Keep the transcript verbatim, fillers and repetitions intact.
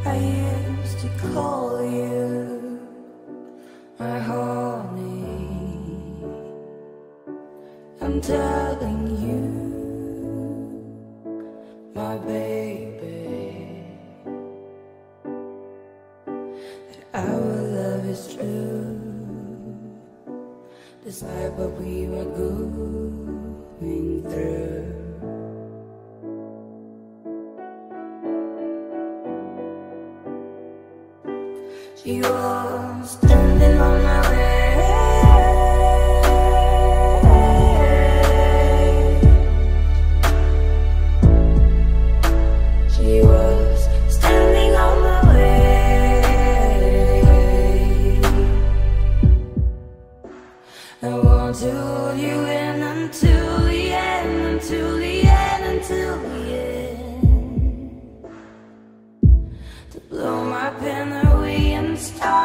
I used to call you my honey. I'm telling you, my baby, that our love is true, despite what we were going through. She was standing on my way. She was standing on my way. I want to hold you in until the end, until the end, until the end. To blow my pen away and start